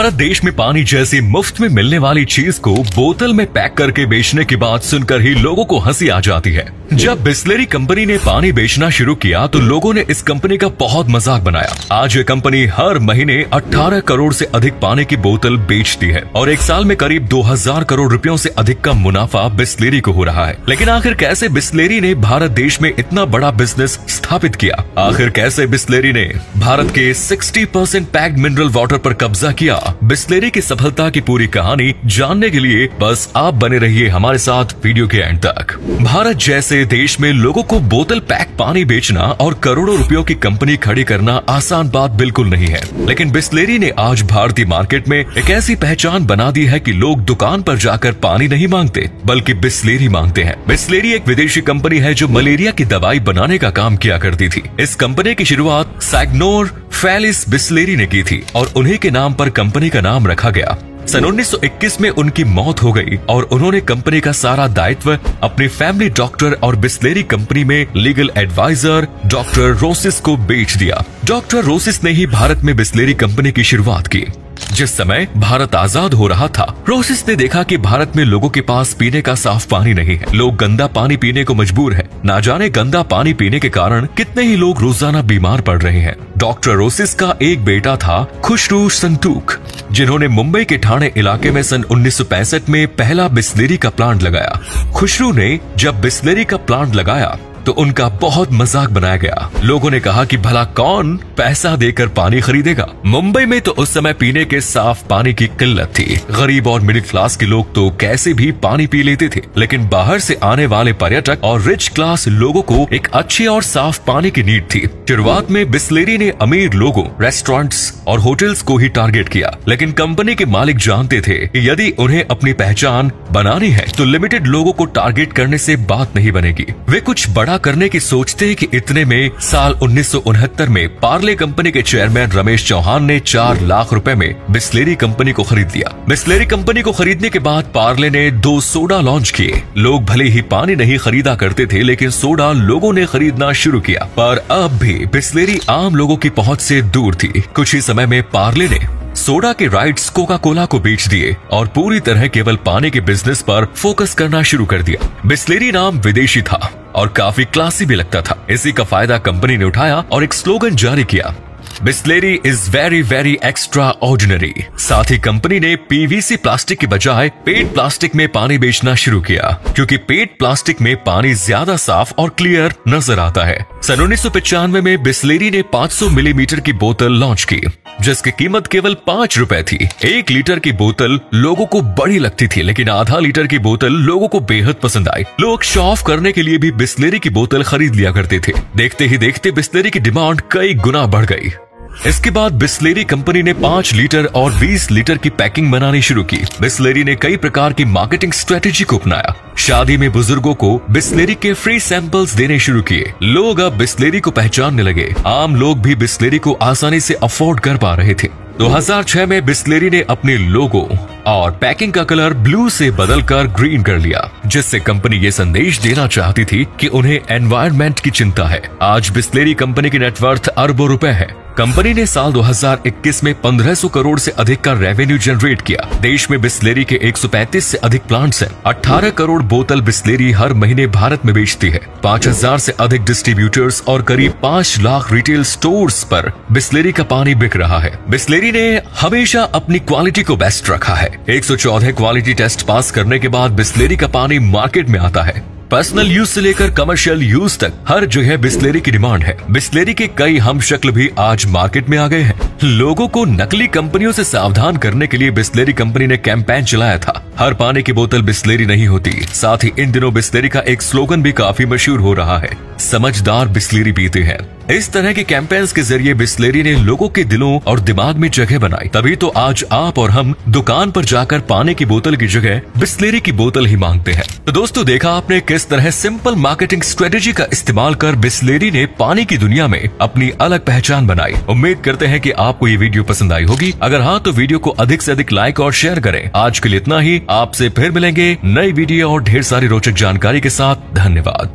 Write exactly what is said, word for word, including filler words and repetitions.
भारत देश में पानी जैसी मुफ्त में मिलने वाली चीज को बोतल में पैक करके बेचने की बात सुनकर ही लोगों को हंसी आ जाती है। जब बिस्लेरी कंपनी ने पानी बेचना शुरू किया तो लोगों ने इस कंपनी का बहुत मजाक बनाया। आज ये कंपनी हर महीने अठारह करोड़ से अधिक पानी की बोतल बेचती है और एक साल में करीब दो हजार करोड़ रुपयों से अधिक का मुनाफा बिस्लेरी को हो रहा है। लेकिन आखिर कैसे बिस्लेरी ने भारत देश में इतना बड़ा बिजनेस स्थापित किया? आखिर कैसे बिस्लेरी ने भारत के साठ परसेंट पैक्ड मिनरल वाटर पर कब्जा किया? बिस्लेरी की सफलता की पूरी कहानी जानने के लिए बस आप बने रहिए हमारे साथ वीडियो के एंड तक। भारत जैसे देश में लोगों को बोतल पैक पानी बेचना और करोड़ों रुपयों की कंपनी खड़ी करना आसान बात बिल्कुल नहीं है। लेकिन बिस्लेरी ने आज भारतीय मार्केट में एक ऐसी पहचान बना दी है कि लोग दुकान पर जाकर पानी नहीं मांगते बल्कि बिस्लेरी मांगते हैं। बिस्लेरी एक विदेशी कंपनी है जो मलेरिया की दवाई बनाने का काम किया करती थी। इस कंपनी की शुरुआत सैग्नोर फैलिस बिस्लेरी ने की थी और उन्हीं के नाम पर कंपनी का नाम रखा गया। सन उन्नीस सौ इक्कीस में उनकी मौत हो गई और उन्होंने कंपनी का सारा दायित्व अपने फैमिली डॉक्टर और बिस्लेरी कंपनी में लीगल एडवाइजर डॉक्टर रोसिस को बेच दिया। डॉक्टर रोसिस ने ही भारत में बिस्लेरी कंपनी की शुरुआत की। जिस समय भारत आजाद हो रहा था, रोसिस ने देखा कि भारत में लोगों के पास पीने का साफ पानी नहीं है। लोग गंदा पानी पीने को मजबूर हैं। ना जाने गंदा पानी पीने के कारण कितने ही लोग रोजाना बीमार पड़ रहे हैं। डॉक्टर रोसिस का एक बेटा था खुशरू संतूख, जिन्होंने मुंबई के ठाणे इलाके में सन उन्नीस सौ पैंसठ में पहला बिस्लेरी का प्लांट लगाया। खुशरू ने जब बिस्लेरी का प्लांट लगाया तो उनका बहुत मजाक बनाया गया। लोगों ने कहा कि भला कौन पैसा देकर पानी खरीदेगा। मुंबई में तो उस समय पीने के साफ पानी की किल्लत थी। गरीब और मिडिल क्लास के लोग तो कैसे भी पानी पी लेते थे, लेकिन बाहर से आने वाले पर्यटक और रिच क्लास लोगों को एक अच्छे और साफ पानी की नीड थी। शुरुआत में बिस्लेरी ने अमीर लोगों, रेस्टोरेंट्स और होटल्स को ही टारगेट किया, लेकिन कंपनी के मालिक जानते थे कि यदि उन्हें अपनी पहचान बनानी है तो लिमिटेड लोगों को टारगेट करने से बात नहीं बनेगी। वे कुछ बड़ा करने की सोचते हैं कि इतने में साल उन्नीस सौ उनहत्तर में पार्ले कंपनी के चेयरमैन रमेश चौहान ने चार लाख रुपए में बिस्लेरी कंपनी को खरीद लिया। बिस्लेरी कंपनी को खरीदने के बाद पार्ले ने दो सोडा लॉन्च किए। लोग भले ही पानी नहीं खरीदा करते थे, लेकिन सोडा लोगों ने खरीदना शुरू किया। पर अब भी बिस्लेरी आम लोगों की पहुंच से दूर थी। कुछ ही समय में पार्ले ने सोडा के राइट्स कोका कोला को बेच दिए और पूरी तरह केवल पानी के बिजनेस पर फोकस करना शुरू कर दिया। बिस्लेरी नाम विदेशी था और काफी क्लासी भी लगता था। इसी का फायदा कंपनी ने उठाया और एक स्लोगन जारी किया, Bisleri is very very extraordinary. साथ ही कंपनी ने पीवीसी प्लास्टिक के बजाय पेट प्लास्टिक में पानी बेचना शुरू किया, क्योंकि पेट प्लास्टिक में पानी ज्यादा साफ और क्लियर नजर आता है। सन उन्नीस सौ पचानवे में बिस्लेरी ने पाँच सौ मिलीमीटर की बोतल लॉन्च की, जिसकी कीमत केवल पाँच रुपए थी। एक लीटर की बोतल लोगों को बड़ी लगती थी, लेकिन आधा लीटर की बोतल लोगों को बेहद पसंद आई। लोग शो ऑफ करने के लिए भी बिस्लेरी की बोतल खरीद लिया करते थे। देखते ही देखते बिस्लेरी की डिमांड कई गुना बढ़ गई। इसके बाद बिस्लेरी कंपनी ने पाँच लीटर और बीस लीटर की पैकिंग बनानी शुरू की। बिस्लेरी ने कई प्रकार की मार्केटिंग स्ट्रेटेजी को अपनाया। शादी में बुजुर्गों को बिस्लेरी के फ्री सैंपल्स देने शुरू किए। लोग अब बिस्लेरी को पहचानने लगे। आम लोग भी बिस्लेरी को आसानी से अफोर्ड कर पा रहे थे। दो हज़ार छह में बिस्लेरी ने अपने लोगो और पैकिंग का कलर ब्लू से बदलकर ग्रीन कर लिया, जिससे कंपनी ये संदेश देना चाहती थी कि उन्हें एनवायरनमेंट की चिंता है। आज बिस्लेरी कंपनी की नेटवर्थ अरबों रुपए है। कंपनी ने साल दो हज़ार इक्कीस में पंद्रह सौ करोड़ से अधिक का रेवेन्यू जनरेट किया। देश में बिस्लेरी के एक सौ पैंतीस से अधिक प्लांट्स हैं। अठारह करोड़ बोतल बिस्लेरी हर महीने भारत में बेचती है। पाँच हज़ार से अधिक डिस्ट्रीब्यूटर्स और करीब पाँच लाख रिटेल स्टोर्स पर बिस्लेरी का पानी बिक रहा है। बिस्लेरी ने हमेशा अपनी क्वालिटी को बेस्ट रखा है। एक सौ चौदह क्वालिटी टेस्ट पास करने के बाद बिस्लेरी का पानी मार्केट में आता है। पर्सनल यूज से लेकर कमर्शियल यूज तक हर जगह बिस्लेरी की डिमांड है। बिस्लेरी के कई हम शक्ल भी आज मार्केट में आ गए हैं। लोगों को नकली कंपनियों से सावधान करने के लिए बिस्लेरी कंपनी ने कैंपेन चलाया था, हर पानी की बोतल बिस्लेरी नहीं होती। साथ ही इन दिनों बिस्लेरी का एक स्लोगन भी काफी मशहूर हो रहा है, समझदार बिस्लेरी पीते हैं। इस तरह के कैंपेन्स के जरिए बिस्लेरी ने लोगों के दिलों और दिमाग में जगह बनाई। तभी तो आज आप और हम दुकान पर जाकर पानी की बोतल की जगह बिस्लेरी की बोतल ही मांगते हैं। तो दोस्तों, देखा आपने किस तरह सिंपल मार्केटिंग स्ट्रेटेजी का इस्तेमाल कर बिस्लेरी ने पानी की दुनिया में अपनी अलग पहचान बनाई। उम्मीद करते हैं कि आपको ये वीडियो पसंद आई होगी। अगर हाँ, तो वीडियो को अधिक से अधिक लाइक और शेयर करें। आज के लिए इतना ही। आपसे फिर मिलेंगे नई वीडियो और ढेर सारी रोचक जानकारी के साथ। धन्यवाद।